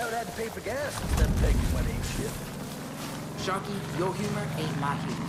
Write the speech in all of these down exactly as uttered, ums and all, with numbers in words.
Toad had to pay for gas instead of taking went ape shit. Sharky, your humor ain't my humor.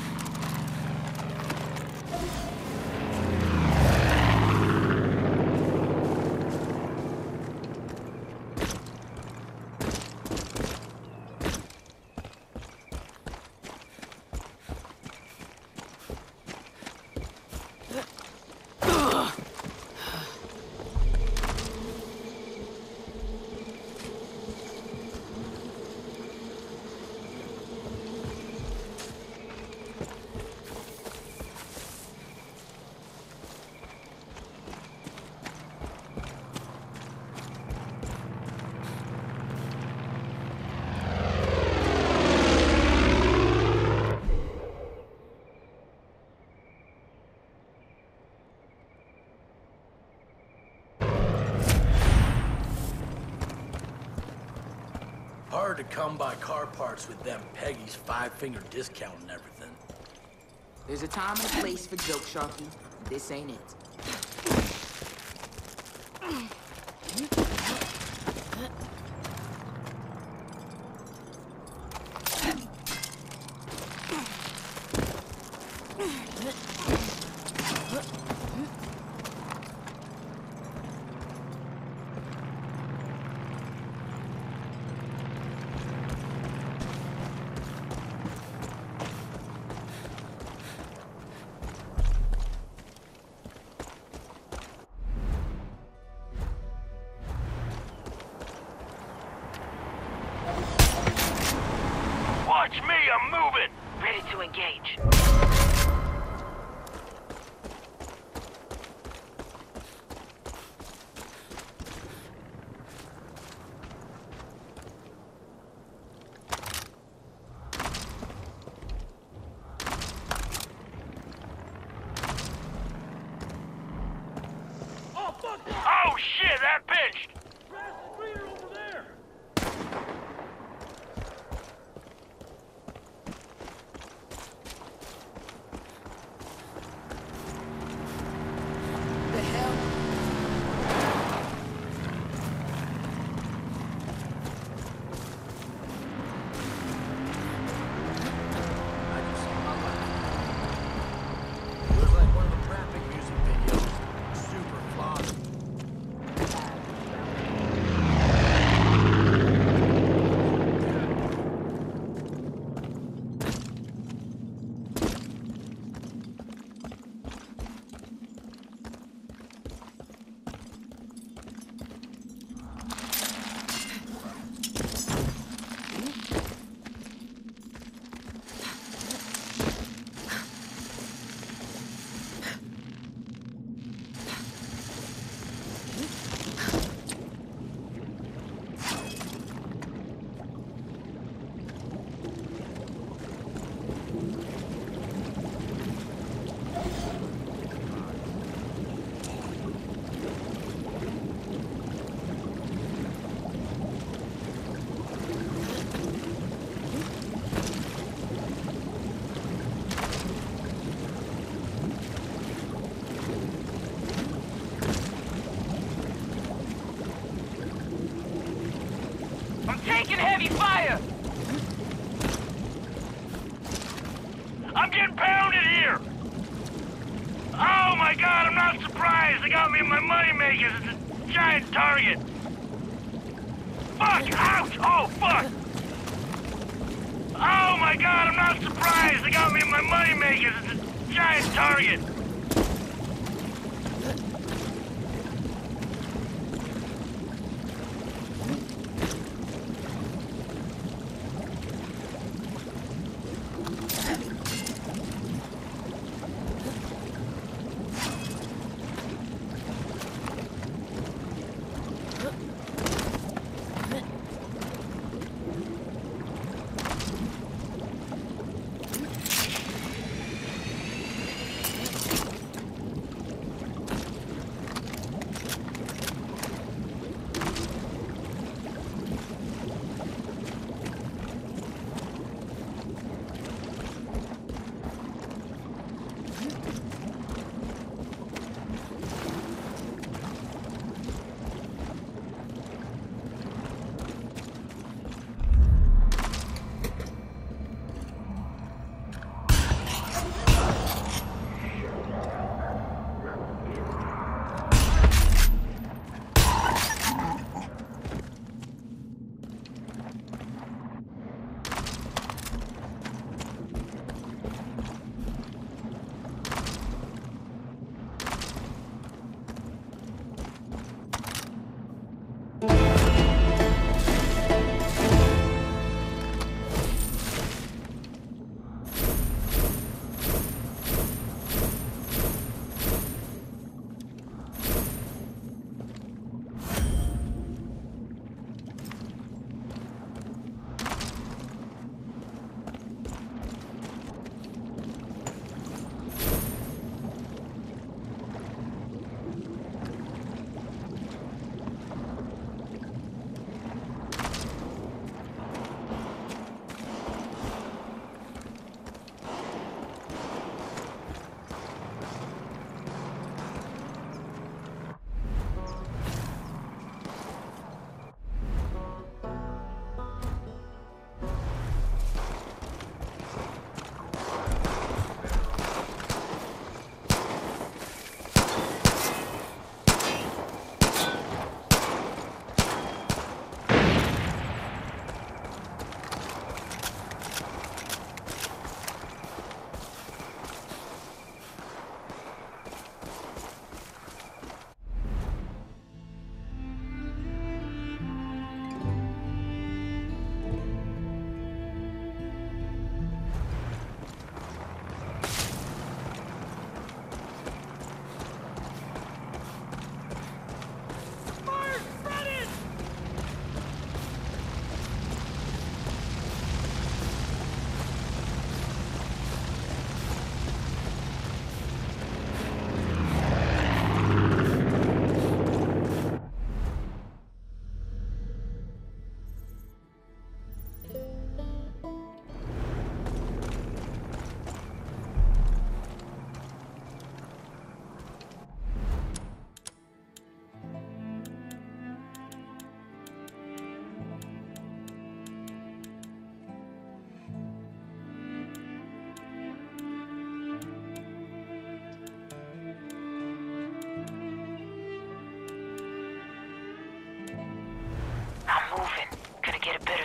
Hard to come by car parts with them Peggy's five-finger discount and everything. There's a time and a place for joke, Sharky. This ain't it. Watch me, I'm moving! Ready to engage. Oh shit, that pinched! Taking heavy fire! I'm getting pounded here! Oh my god, I'm not surprised! They got me in my money makers! It's a giant target! Fuck! Ouch! Oh, fuck! Oh my god, I'm not surprised! They got me in my money makers! It's a giant target!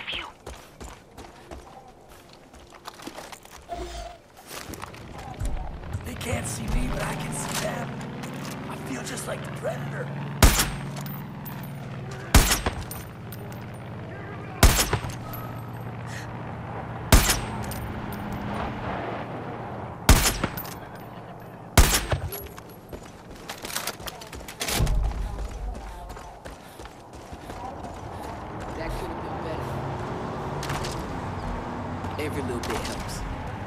view. They can't see me, but I can see them. I feel just like the Predator. That could have been better. Every little bit helps.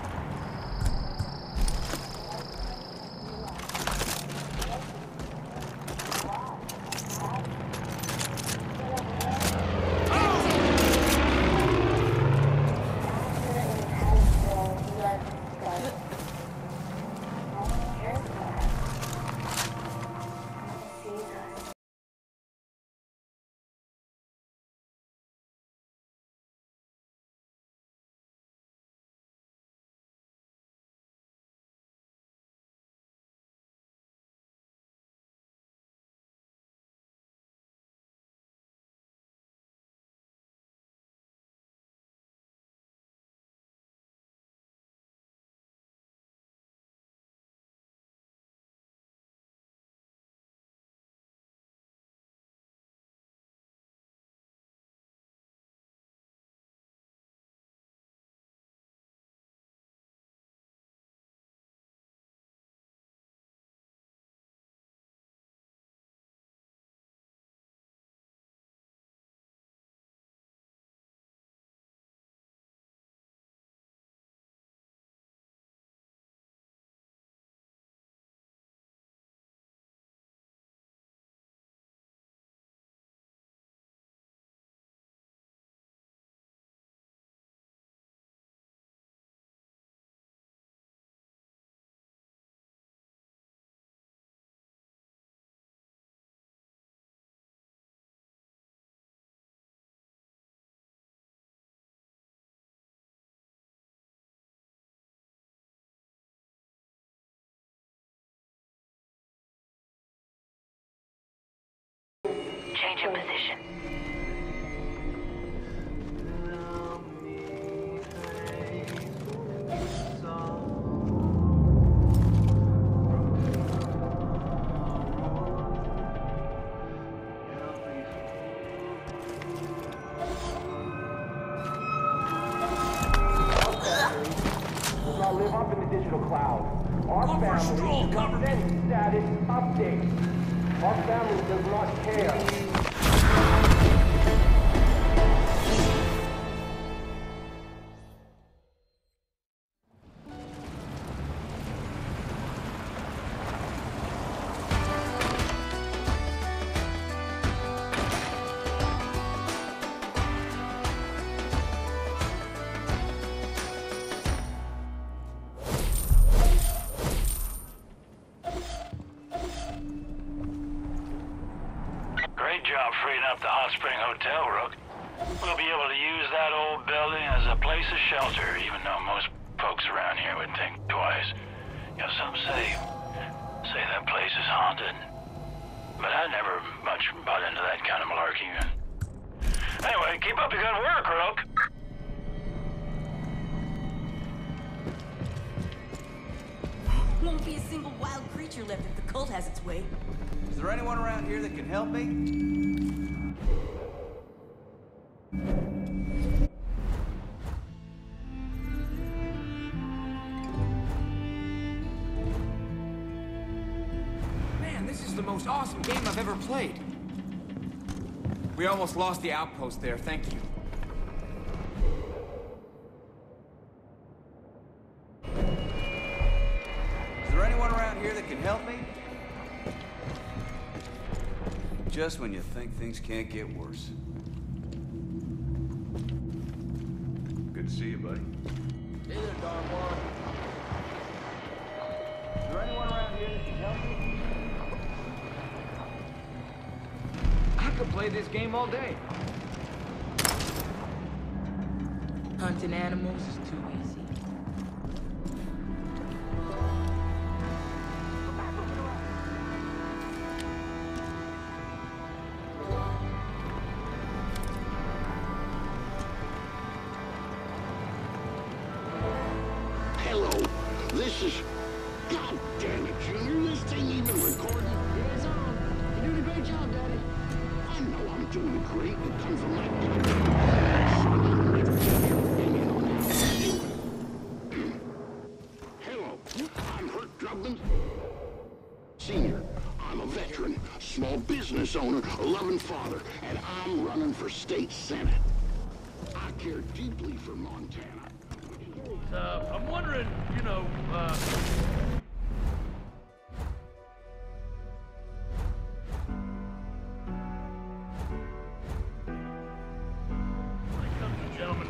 Change your position. I live up in the digital cloud. Our family sends status updates. Our family does not care. Great job freeing up the Hot Spring Hotel, Rook. We'll be able to use that old building as a place of shelter, even though most folks around here would think twice. You know, some say, say that place is haunted. But I never much bought into that kind of malarkey. Anyway, keep up the good work, Rook. Won't be a single wild creature left if the cult has its way. Is there anyone around here that can help me? Man, this is the most awesome game I've ever played. We almost lost the outpost there, thank you. Is there anyone around here that can help me? Just when you think things can't get worse. Good to see you, buddy. Hey there, Don Juan. Is there anyone around here that can help me? I could play this game all day. Hunting animals is too easy. doing great. It comes from my... Hello, I'm Hurt Drublin, Senior. I'm a veteran, small business owner, a loving father, and I'm running for state senate. I care deeply for Montana. Uh, I'm wondering, you know, uh... gentlemen...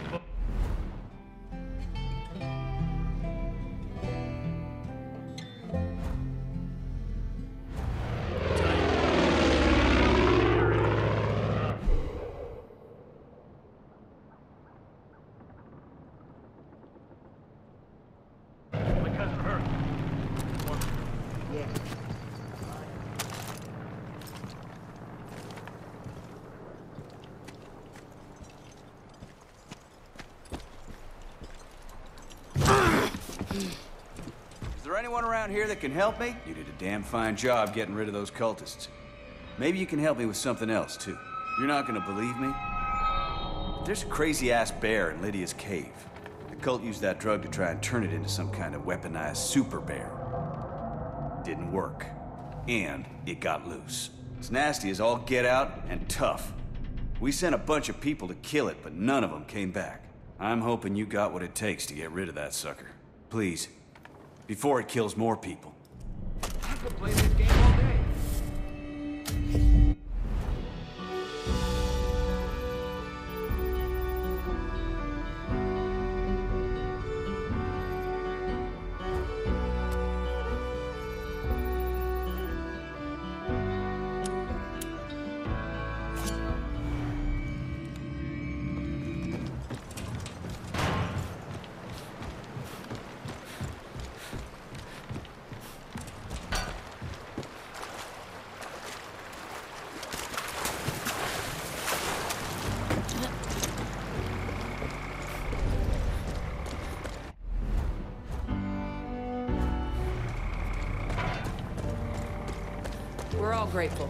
Is there anyone around here that can help me? You did a damn fine job getting rid of those cultists. Maybe you can help me with something else, too. You're not gonna believe me? There's a crazy-ass bear in Lydia's cave. The cult used that drug to try and turn it into some kind of weaponized super bear. Didn't work. And it got loose. It's nasty as all get out and tough. We sent a bunch of people to kill it, but none of them came back. I'm hoping you got what it takes to get rid of that sucker. Please. Before it kills more people. I could play this game all day. We're all grateful.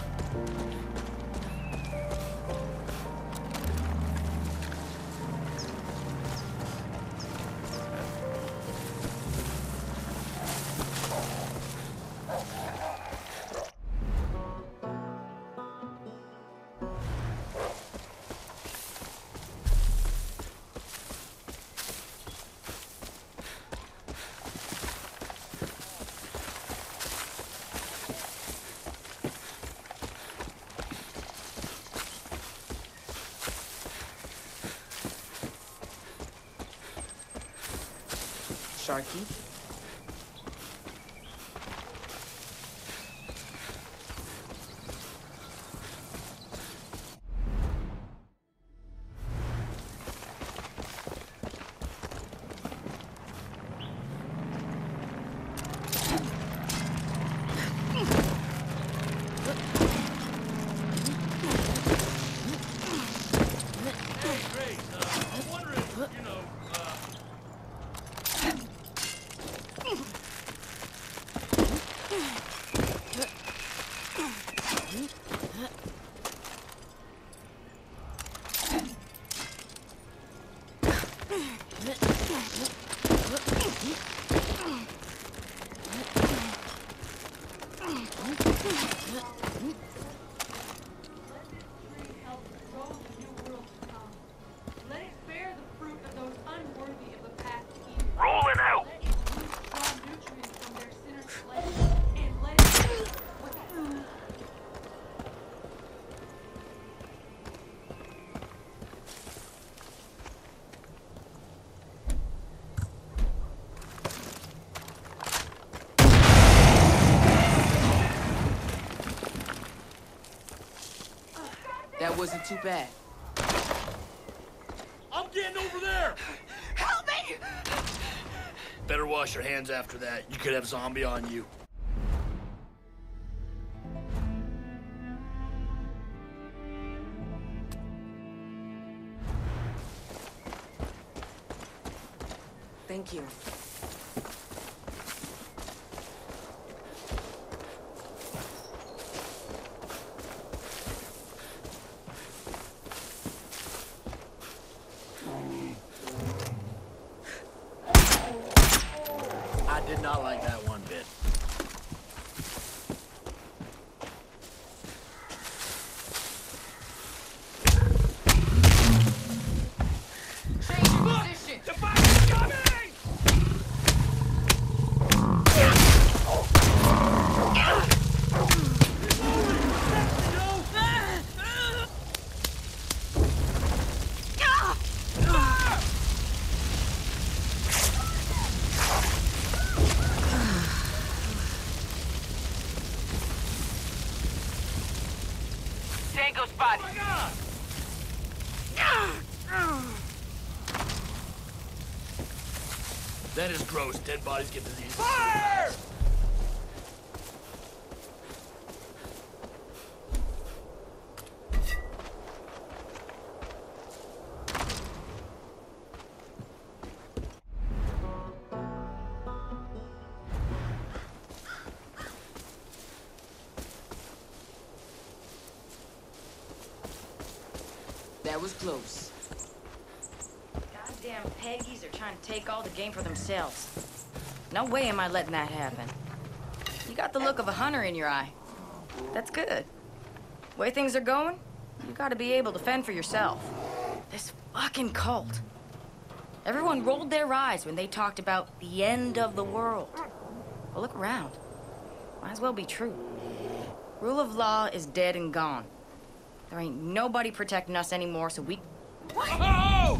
Sharky. That wasn't too bad. I'm getting over there! Help me! Better wash your hands after that. You could have zombie on you. Thank you. Tango spotted. Oh my God! That is gross. Dead bodies get disease. Fire! That was close. Goddamn Peggies are trying to take all the game for themselves. No way am I letting that happen. You got the look of a hunter in your eye. That's good. Way things are going, you gotta be able to fend for yourself. This fucking cult. Everyone rolled their eyes when they talked about the end of the world. Well, look around. Might as well be true. Rule of law is dead and gone. There ain't nobody protecting us anymore, so we... Oh!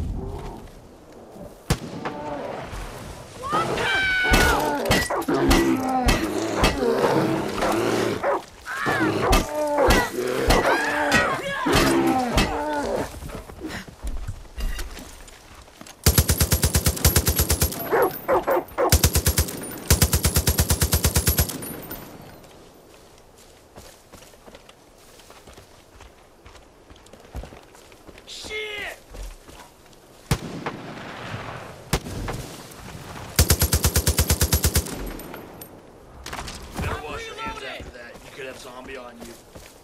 Shit! Better wash your hands after that. You could have zombie on you.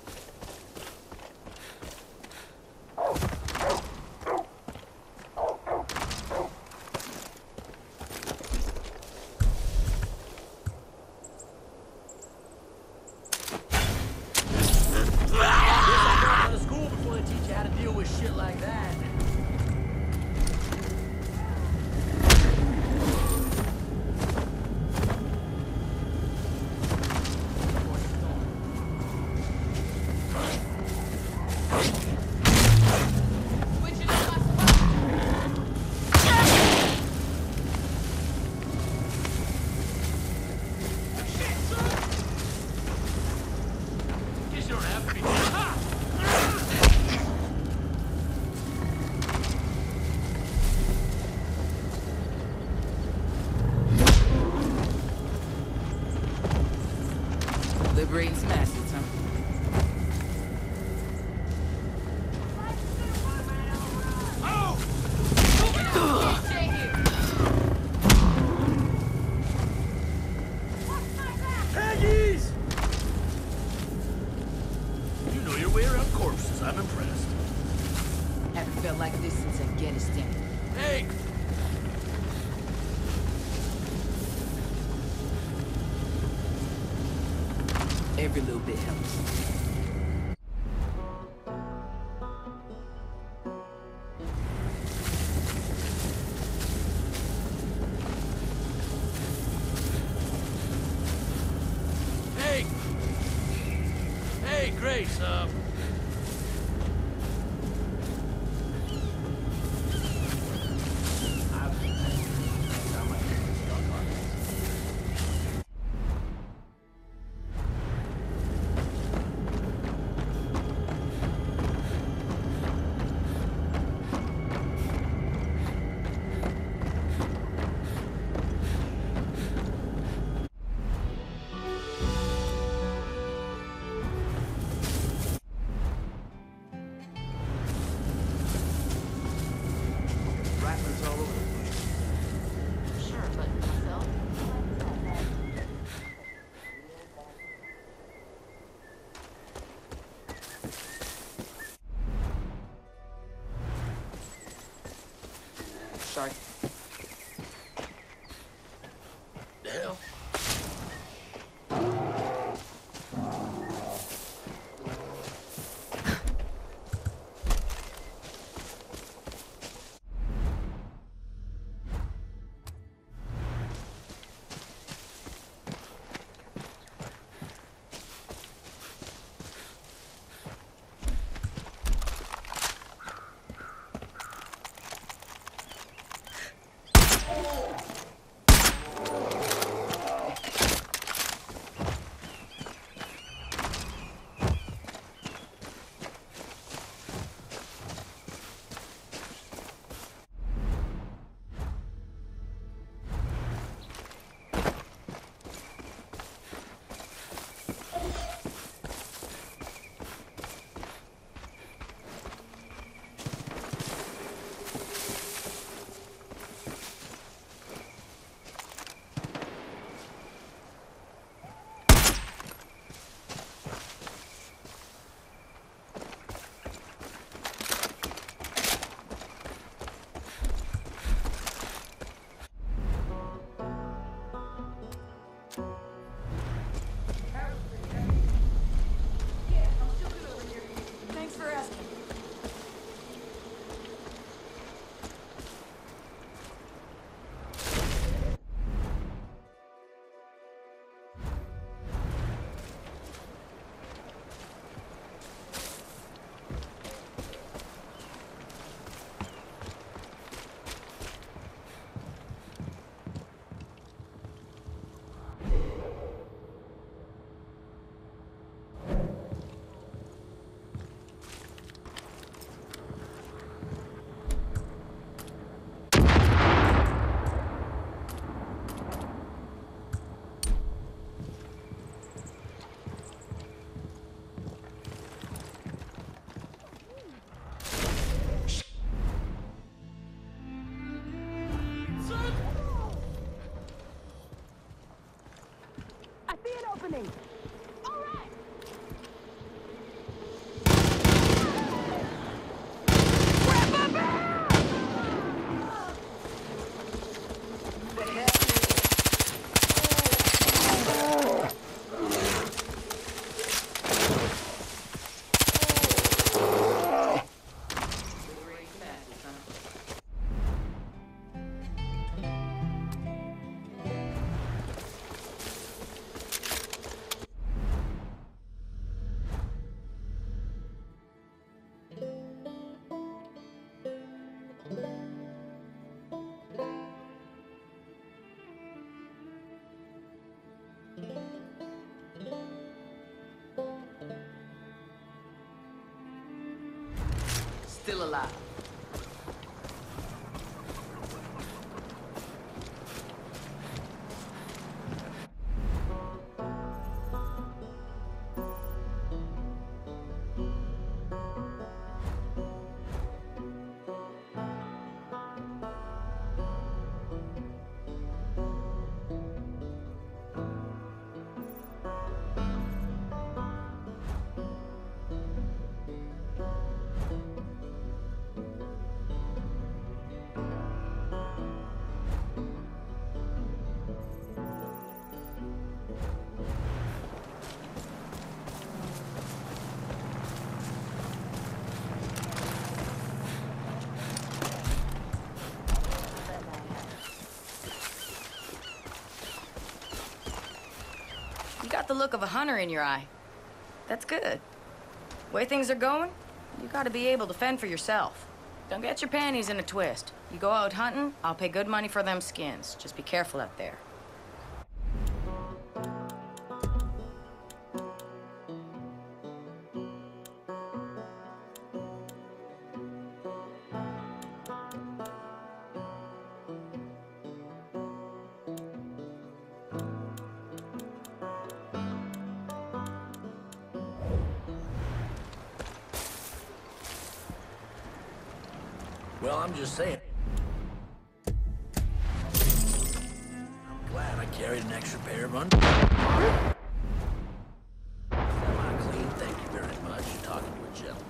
Out of school before they teach you how to deal with shit like that. Guess you don't have to be. Ha! Liberating some assets, huh? Peggies! You know your way around corpses. I'm impressed. Haven't felt like this since Afghanistan. Hey! Every little bit helps. Hey! Hey, Grace, uh... rattlers all over the place. Sure, but myself? Sorry. The hell? still alive. You got the look of a hunter in your eye. That's good. Way things are going, you gotta be able to fend for yourself. Don't get your panties in a twist. You go out hunting, I'll pay good money for them skins. Just be careful out there. Well, I'm just saying. I'm glad I carried an extra pair of under. Semi-clean, thank you very much. You're talking to a gentleman.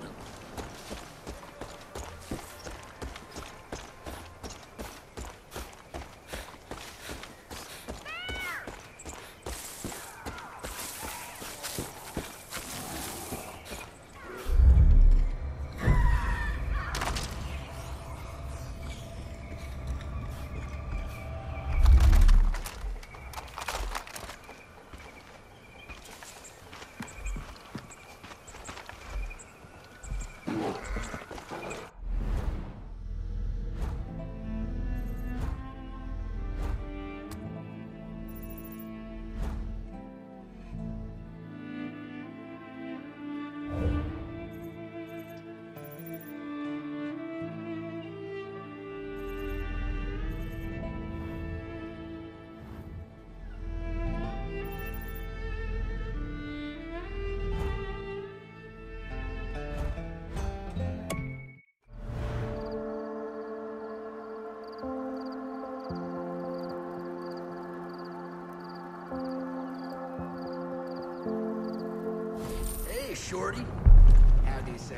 Shorty. Howdy, sir.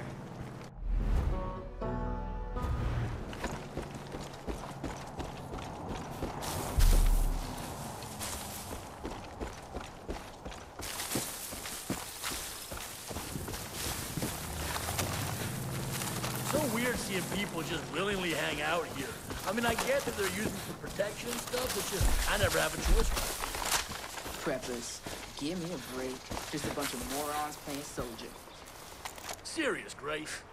So weird seeing people just willingly hang out here. I mean, I get that they're using for protection and stuff, but just, I never have a choice. Preppers, give me a break. Just a bunch of morons playing soldier. Serious, Grace.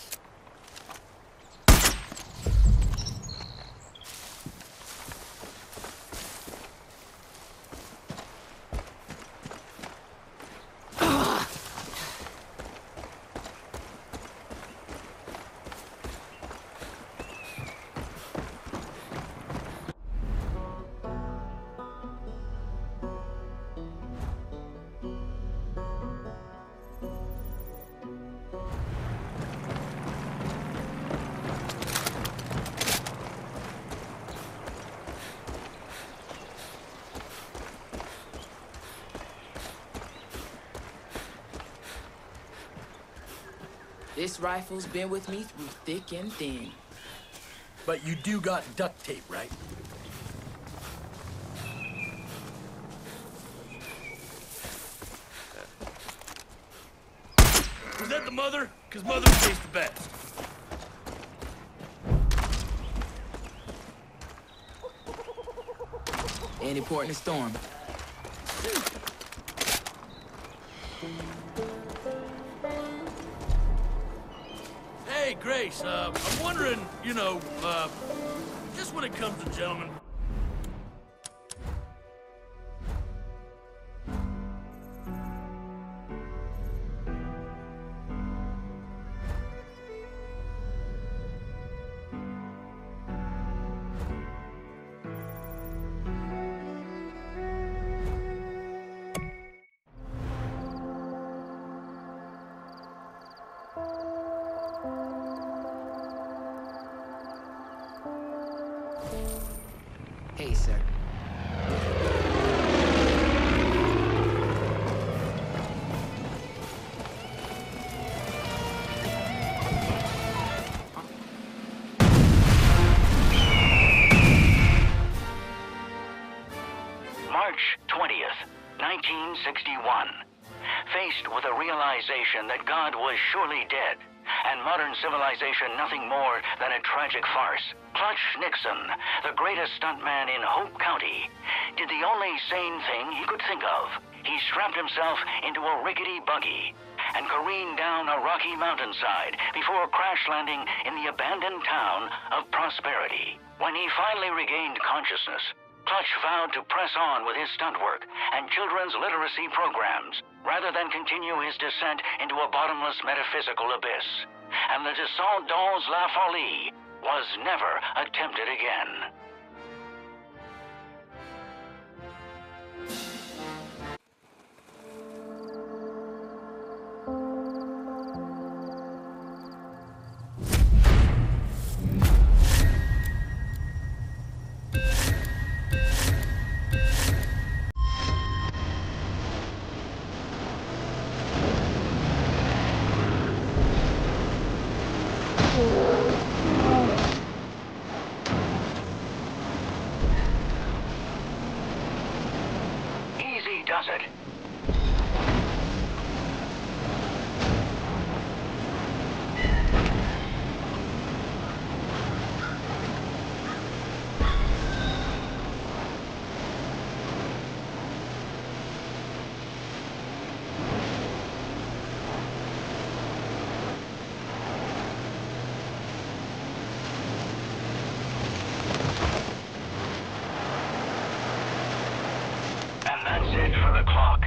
This rifle's been with me through thick and thin. But you do got duct tape, right? Was that the mother? Because mother tastes the best. Any port in the storm. Hey, Grace, uh, I'm wondering, you know, uh, just when it comes to gentlemen. day, sir. March twentieth, nineteen sixty-one. Faced with a realization that God was surely dead, and modern civilization nothing more than a tragic farce, Clutch Nixon, the greatest stuntman in Hope County, did the only sane thing he could think of. He strapped himself into a rickety buggy and careened down a rocky mountainside before crash landing in the abandoned town of Prosperity. When he finally regained consciousness, Clutch vowed to press on with his stunt work and children's literacy programs, rather than continue his descent into a bottomless metaphysical abyss. And the Descente dans la Folie was never attempted again. Easy does it. And that's it for the clock.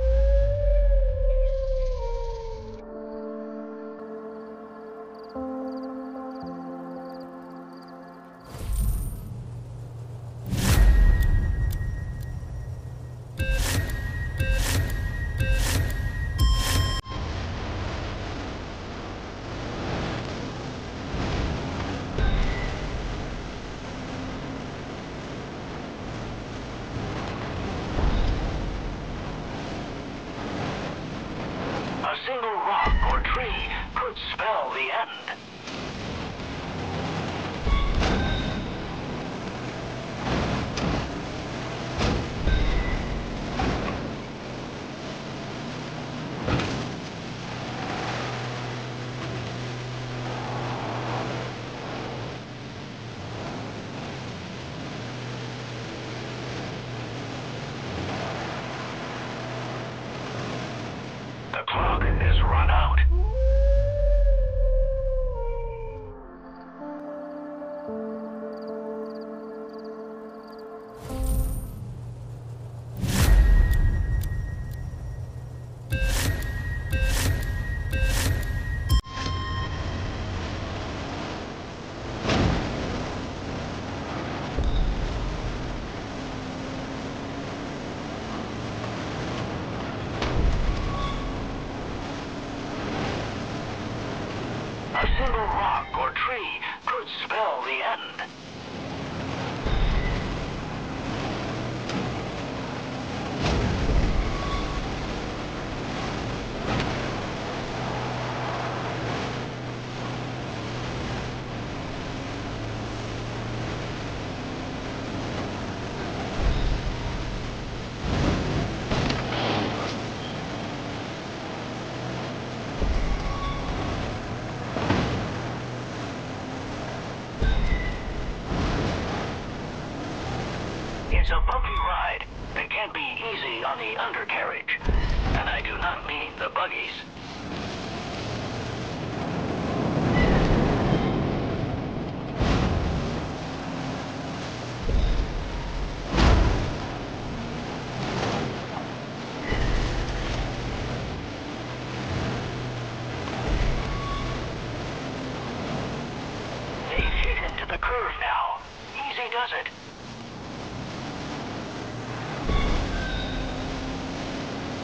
A single rock or tree could spell the end. The clock is run out. A single rock or tree could spell the end. It's a bumpy ride that can't be easy on the undercarriage. And I do not mean the buggies. They've hit into the curve now. Easy does it.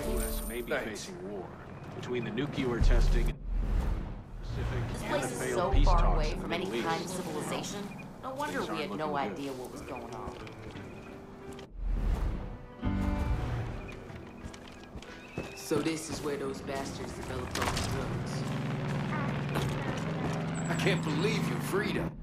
U S may be Thanks. facing war. Between the nuclear testing and Pacific This and place the is failed so peace far talks away in the from any Middle kind of East. civilization. No wonder Things we aren't had no looking good. idea what was going on. So this is where those bastards developed all the drugs. I can't believe you freed him.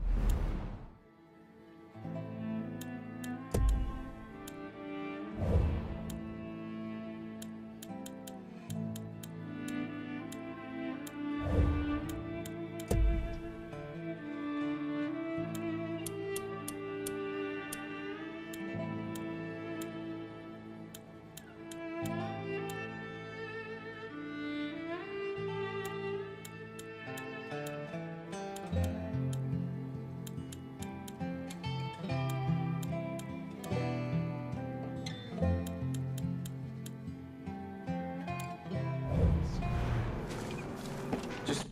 Just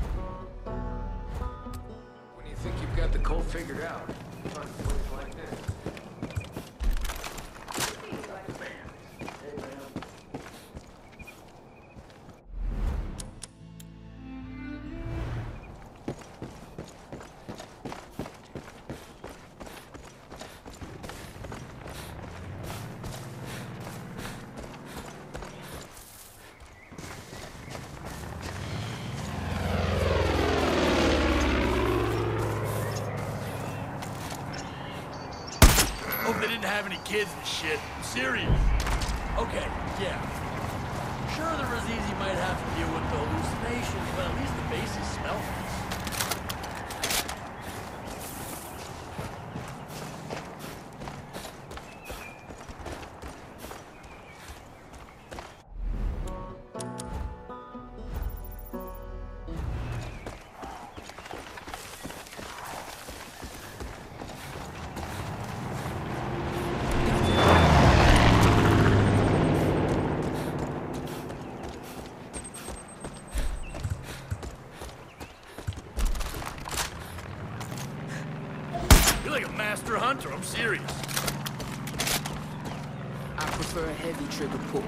when you think you've got the cult figured out, you find a place like this. Hope they didn't have any kids and shit. I'm serious. Okay, yeah. Sure, the Razizi might have to deal with the hallucinations, but at least the bases smell nice. You're like a master hunter, I'm serious. I prefer a heavy trigger pull.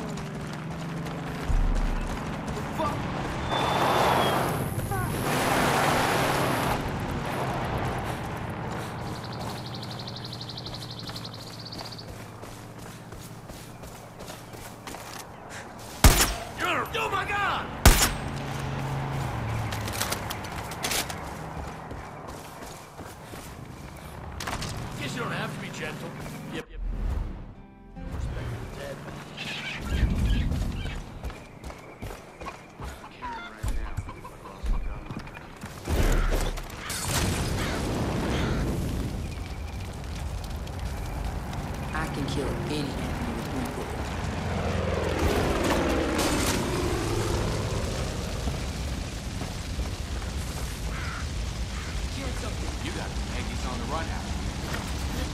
You're, oh my God! Guess you don't have to be gentle. Yep, yep. No respect for the dead. I can kill any enemy with one bullet. You got Peggy's on the run out.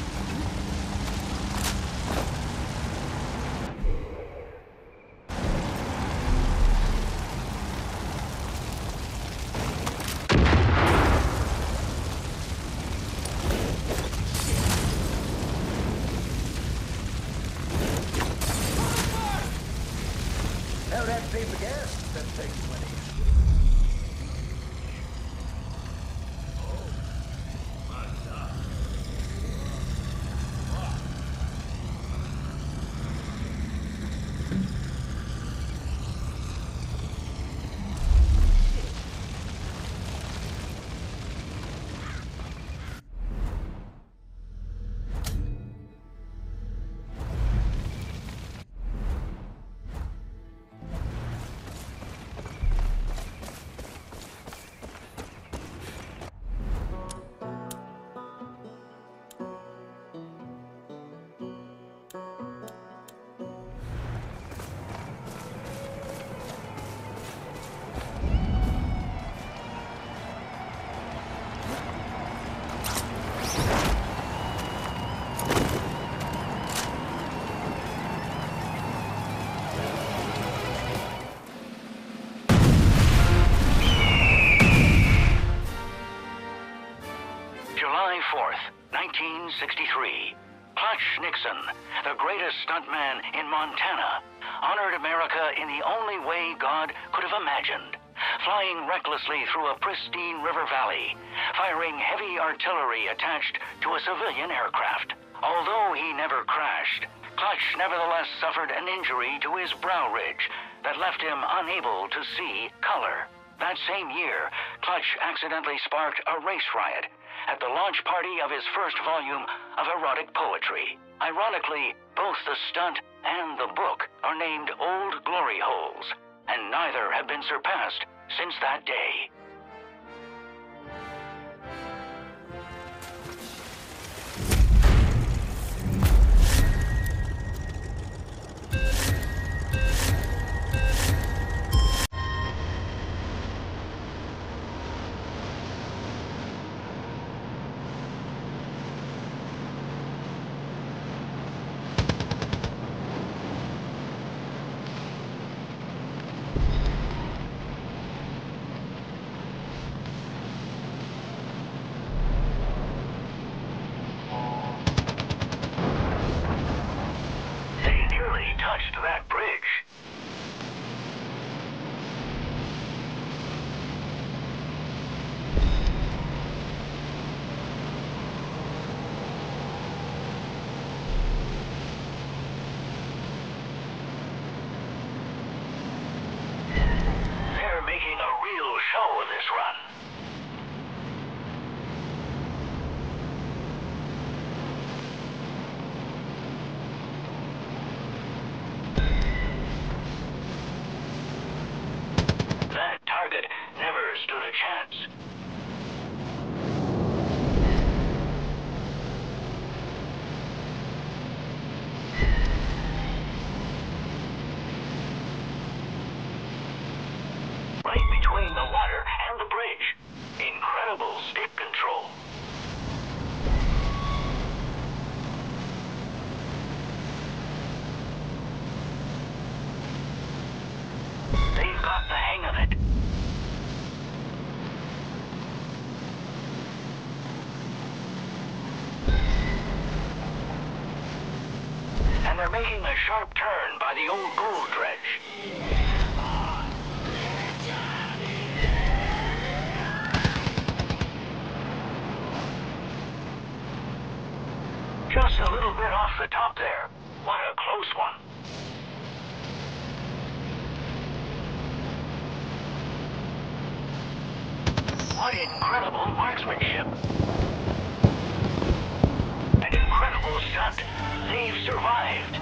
Now that paper gas, that takes money. greatest stuntman in Montana, honored America in the only way God could have imagined. Flying recklessly through a pristine river valley, firing heavy artillery attached to a civilian aircraft. Although he never crashed, Clutch nevertheless suffered an injury to his brow ridge that left him unable to see color. That same year, Clutch accidentally sparked a race riot at the launch party of his first volume of erotic poetry. Ironically, both the stunt and the book are named Old Glory Holes, and neither have been surpassed since that day. That bridge. They're making a real show of this run. They're making a sharp turn by the old gold dredge. Just a little bit off the top there. What a close one. What incredible marksmanship. An incredible stunt. They've survived.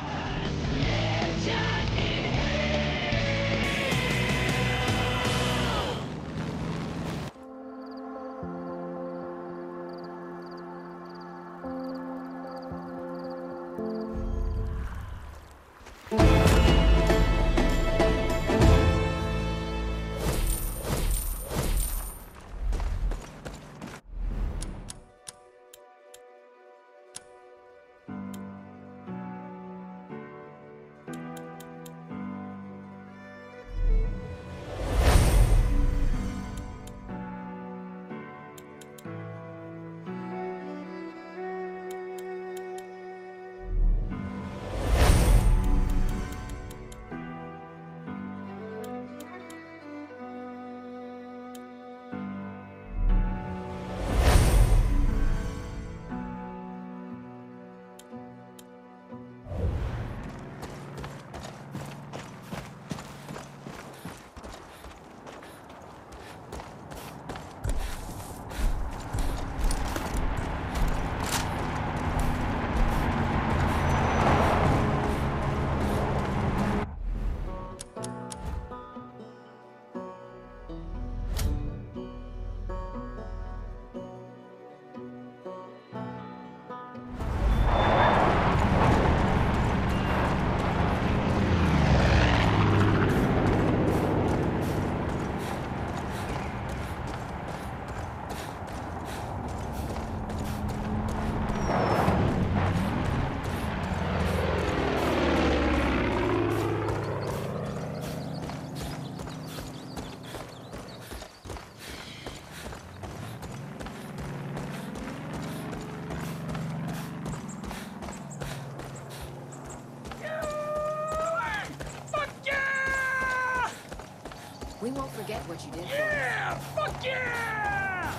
won't forget what you did. Yeah! Fuck yeah!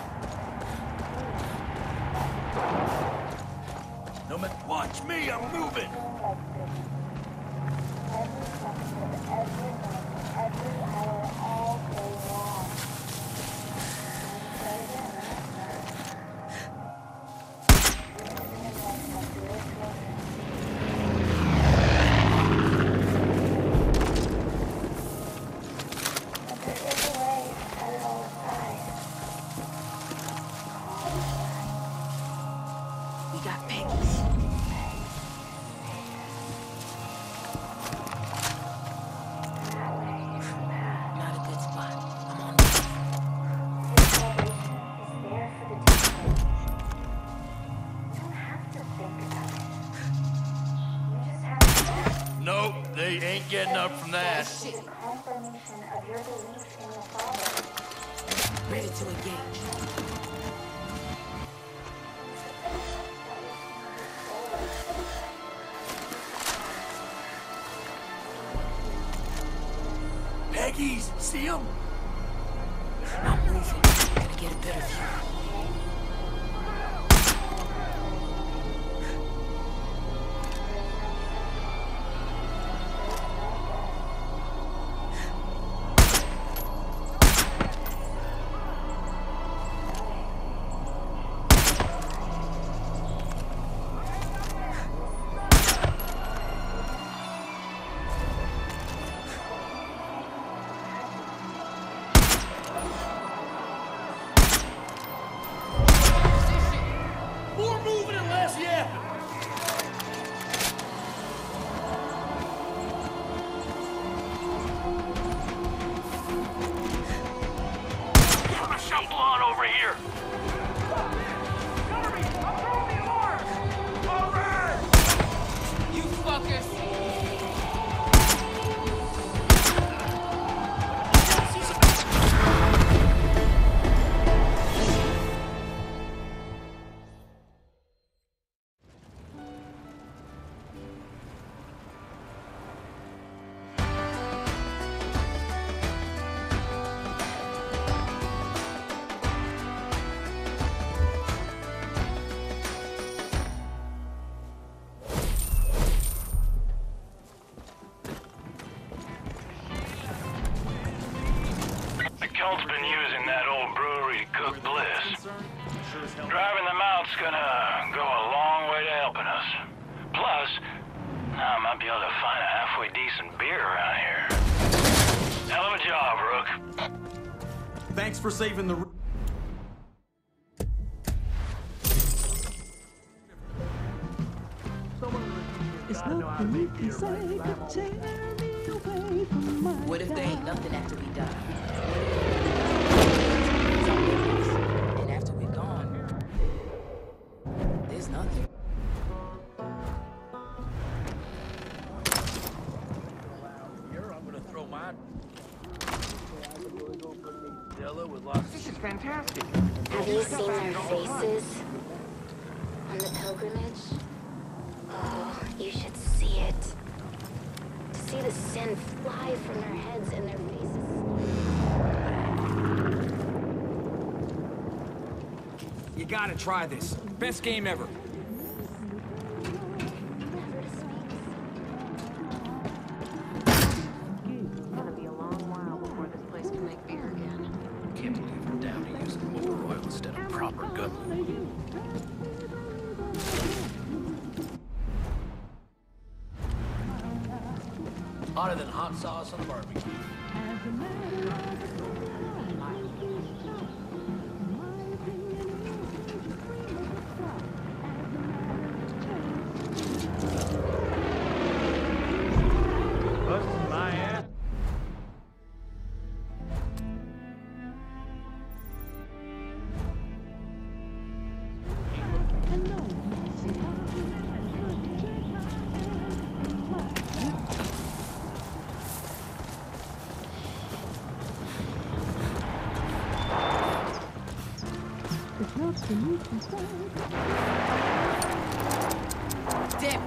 No man, watch me, I'm moving! Nope, they ain't getting up from that. Confirmation of your belief in the Father. Ready to engage. Peggy's, see him? I'm moving. Gotta get a better view. Cult's been using that old brewery to cook bliss. Driving them out's gonna go a long way to helping us. Plus, I might be able to find a halfway decent beer around here. Hell of a job, Rook. Thanks for saving the... It's nothing you can say could tear me away from my What if there ain't nothing after we die? And after we're gone, there's nothing. Here, I'm gonna throw mine. Della with lots. This is fantastic. Have you seen their faces on the pilgrimage? Oh, you should see it. To see the sin fly from their heads and their faces. You gotta try this. Best game ever. It's gonna be a long while before this place can make beer again. Can't believe we're down to using motor oil instead of proper gun. Hotter than hot sauce on the barbecue. Busting my ass. It's nothing you can say. Damn.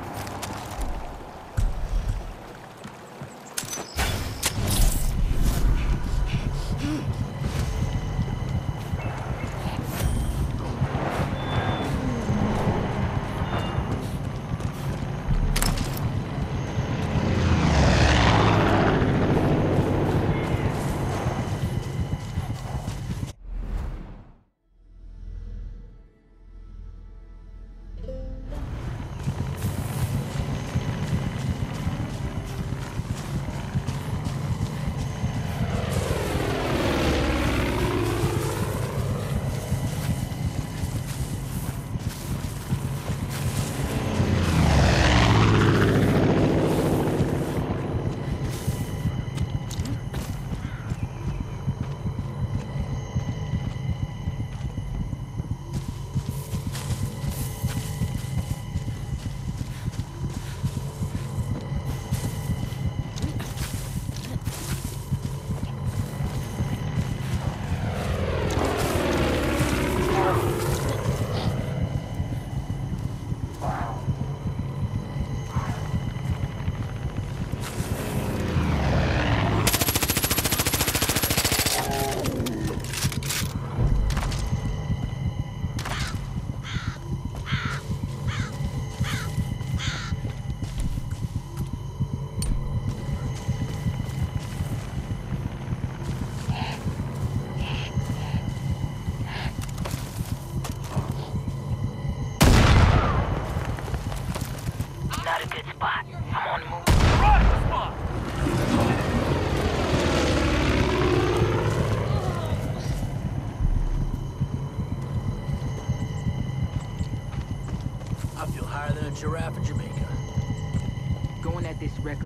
this record.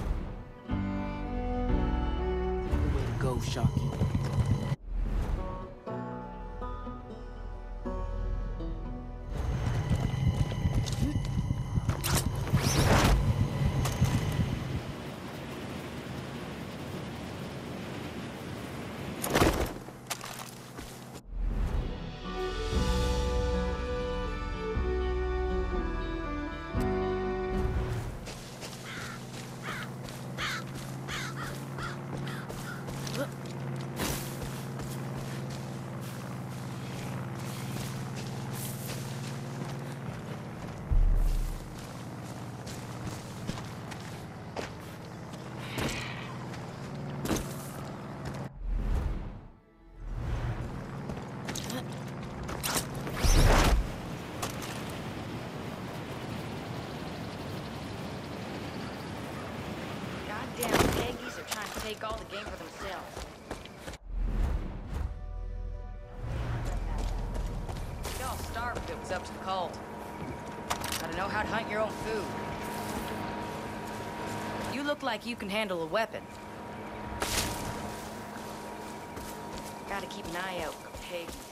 Way to go, Sharky. Goddamn Peggies are trying to take all the game for themselves. Y'all starve if it was up to the cult. Gotta know how to hunt your own food. You look like you can handle a weapon. Gotta keep an eye out for Peggies.